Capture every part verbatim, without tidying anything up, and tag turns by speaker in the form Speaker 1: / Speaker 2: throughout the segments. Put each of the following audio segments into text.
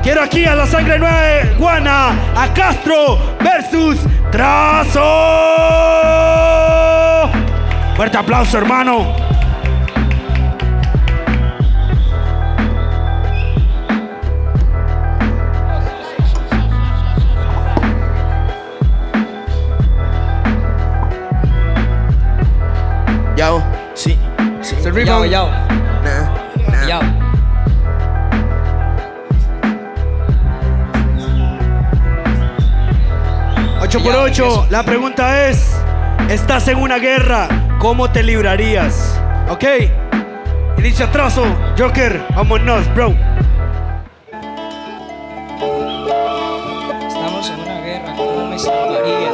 Speaker 1: Quiero aquí a la sangre nueva de Guana, a Castro versus Trazo. Fuerte aplauso, hermano.
Speaker 2: Yo, sí, sí.
Speaker 3: Yo, yo.
Speaker 2: Nah, nah.
Speaker 3: Yo.
Speaker 1: ocho por ocho, la pregunta es, estás en una guerra, ¿cómo te librarías? Ok, inicia Trazo, Joker, vámonos, bro.
Speaker 3: Estamos en una guerra, ¿cómo me salvaría?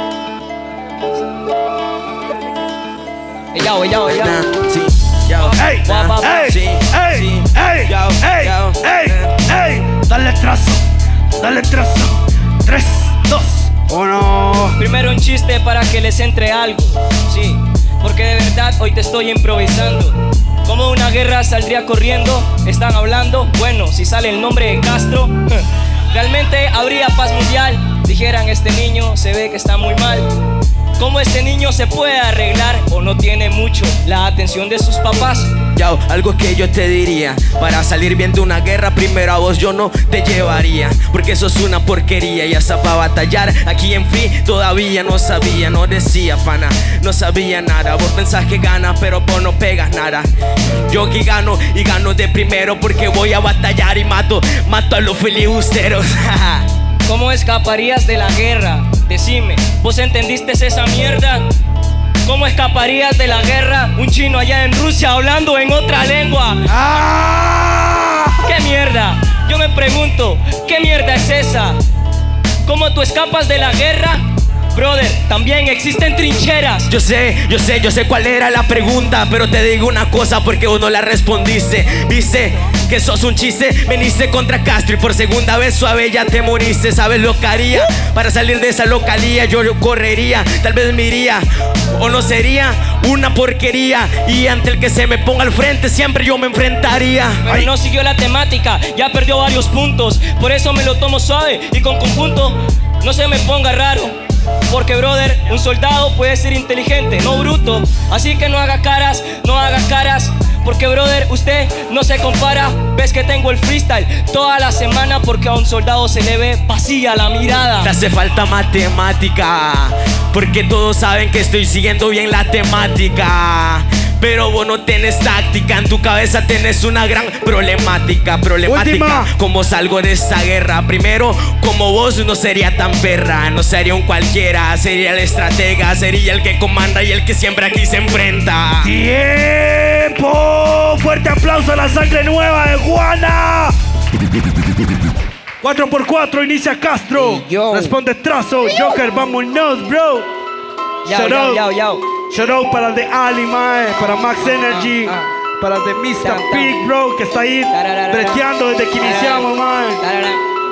Speaker 3: Ey, yo, yo, yo.
Speaker 2: Nah, sí, yo.
Speaker 1: ¡Ey!
Speaker 3: Va, va, va.
Speaker 1: ¡Ey!
Speaker 2: Sí,
Speaker 1: ¡Ey!
Speaker 2: sí.
Speaker 1: ¡Ey!
Speaker 2: Yo,
Speaker 1: ¡Ey!
Speaker 2: yo.
Speaker 1: ¡Ey! ¡Ey! Dale Trazo, dale Trazo. Tres, dos, uno.
Speaker 3: Primero un chiste para que les entre algo, sí, porque de verdad hoy te estoy improvisando. Como una guerra saldría corriendo, están hablando, bueno, si sale el nombre de Castro, realmente habría paz mundial. Dijeran, este niño se ve que está muy mal. ¿Cómo este niño se puede arreglar o no tiene mucho la atención de sus papás?
Speaker 2: Yo, algo que yo te diría, para salir bien de una guerra, primero a vos yo no te llevaría, porque eso es una porquería. Y hasta para batallar aquí en Free todavía no sabía, no decía pana, no sabía nada. Vos pensás que ganas, pero vos no pegas nada. Yo aquí gano y gano de primero, porque voy a batallar y mato, mato a los filibusteros.
Speaker 3: ¿Cómo escaparías de la guerra? Decime, ¿vos entendiste esa mierda? ¿Cómo escaparías de la guerra? Un chino allá en Rusia hablando en otra lengua.
Speaker 1: ¡Ah!
Speaker 3: ¿Qué mierda? Yo me pregunto, ¿qué mierda es esa? ¿Cómo tú escapas de la guerra? Brother, también existen trincheras.
Speaker 2: Yo sé, yo sé, yo sé cuál era la pregunta, pero te digo una cosa porque vos no la respondiste. Viste que sos un chiste, veniste contra Castro y por segunda vez suave ya te moriste. ¿Sabes lo que haría? Para salir de esa localía yo, yo correría, tal vez me iría, o no sería una porquería. Y ante el que se me ponga al frente siempre yo me enfrentaría.
Speaker 3: Pero
Speaker 2: Ay.
Speaker 3: no siguió la temática, ya perdió varios puntos. Por eso me lo tomo suave y con conjunto. No se me ponga raro, porque brother, un soldado puede ser inteligente, no bruto. Así que no haga caras, no haga caras, porque brother, usted no se compara. Ves que tengo el freestyle toda la semana, porque a un soldado se le ve vacía la mirada.
Speaker 2: Te hace falta matemática, porque todos saben que estoy siguiendo bien la temática. Pero vos no tenés táctica, en tu cabeza tenés una gran problemática. Problemática,
Speaker 1: Última.
Speaker 2: ¿cómo salgo de esta guerra? Primero, como vos no sería tan perra, no sería un cualquiera, sería el estratega, sería el que comanda y el que siempre aquí se enfrenta.
Speaker 1: ¡Tiempo! Fuerte aplauso a la sangre nueva de Guana. cuatro por cuatro, inicia Castro.
Speaker 3: Hey, yo.
Speaker 1: Responde Trazo, Joker, vámonos, bro.
Speaker 3: Yao,
Speaker 1: Shout
Speaker 3: yao,
Speaker 1: out.
Speaker 3: yao, yao.
Speaker 1: Shout out para el de Ali, mae, para Max Energy,
Speaker 3: Ah,
Speaker 1: para el de mister
Speaker 3: Tam, tam.
Speaker 1: Big, bro, que está ahí
Speaker 3: Tararara.
Speaker 1: breteando desde que iniciamos, mae.
Speaker 3: Tarara.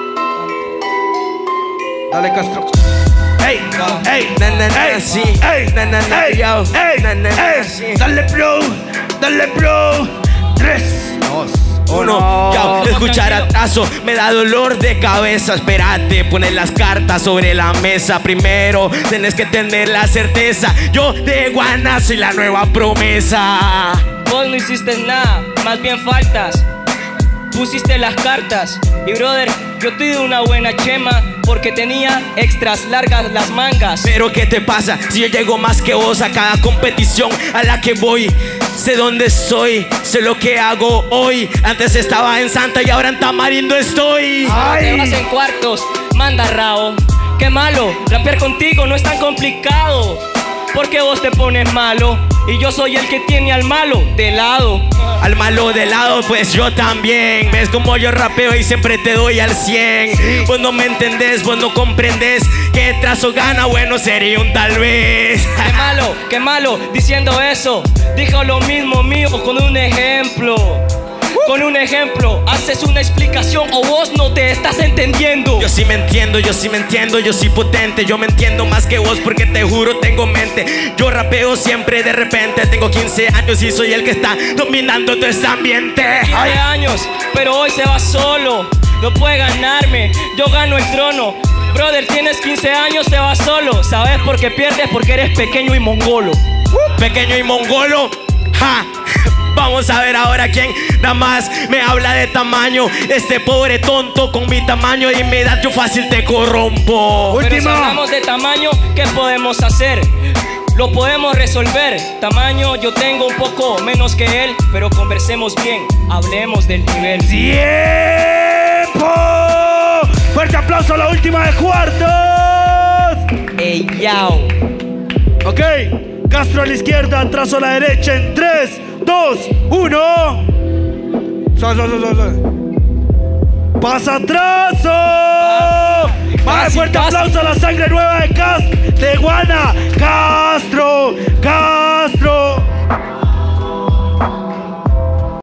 Speaker 1: Dale, Castro. ¡Ey!
Speaker 3: Go.
Speaker 1: ¡Ey!
Speaker 2: Na, na, na,
Speaker 1: ¡Ey!
Speaker 2: sí.
Speaker 1: ¡Ey!
Speaker 2: Na, na, na,
Speaker 1: ¡Ey!
Speaker 2: yo.
Speaker 1: ¡Ey!
Speaker 2: Na, na, na,
Speaker 1: ¡Ey!
Speaker 2: sí.
Speaker 1: ¡Dale, bro! ¡Dale, bro! Tres, dos,
Speaker 2: Uno, ya, escuchar atraso me da dolor de cabeza. Espérate, poner las cartas sobre la mesa. Primero, tenés que tener la certeza. Yo de Guana soy la nueva promesa.
Speaker 3: Vos no hiciste nada, más bien faltas. Pusiste las cartas. Y brother, yo te di una buena chema, porque tenía extras largas las mangas.
Speaker 2: Pero ¿qué te pasa? Si yo llego más que vos a cada competición a la que voy. Sé dónde soy, sé lo que hago hoy. Antes estaba en Santa y ahora en Tamarindo estoy.
Speaker 3: Te vas en cuartos, manda rao. Qué malo, rapear contigo no es tan complicado, porque vos te pones malo y yo soy el que tiene al malo de lado.
Speaker 2: Al malo de lado, pues yo también. Ves como yo rapeo y siempre te doy al cien. Vos no me entendés, vos no comprendés que Trazo gana, bueno sería un tal vez.
Speaker 3: Qué malo, qué malo, diciendo eso. Dijo lo mismo mío con un ejemplo. Con un ejemplo, haces una explicación o vos no te estás entendiendo.
Speaker 2: Yo sí me entiendo, yo sí me entiendo, yo sí potente. Yo me entiendo más que vos porque te juro tengo mente. Yo rapeo siempre de repente. Tengo quince años y soy el que está dominando todo este ambiente.
Speaker 3: quince años, pero hoy se va solo. no puede ganarme, yo gano el trono. Brother, tienes quince años, te vas solo. ¿Sabes por qué pierdes? Porque eres pequeño y mongolo.
Speaker 2: Uh, pequeño y mongolo, ja. Vamos a ver ahora quién nada más me habla de tamaño. Este pobre tonto con mi tamaño y mi edad yo fácil te corrompo.
Speaker 3: Pero si hablamos de tamaño, ¿qué podemos hacer? Lo podemos resolver. Tamaño yo tengo un poco menos que él, pero conversemos bien, hablemos del nivel.
Speaker 1: ¡Tiempo! Fuerte aplauso a la última de cuartos.
Speaker 3: Ey, yao.
Speaker 1: Ok, Castro a la izquierda, Trazo a la derecha en tres, dos, uno. So, so, so, so, so. Pasa Trazo. Más fuerte
Speaker 3: casi.
Speaker 1: aplauso a la sangre nueva de Castro, de Guana. Castro, Castro.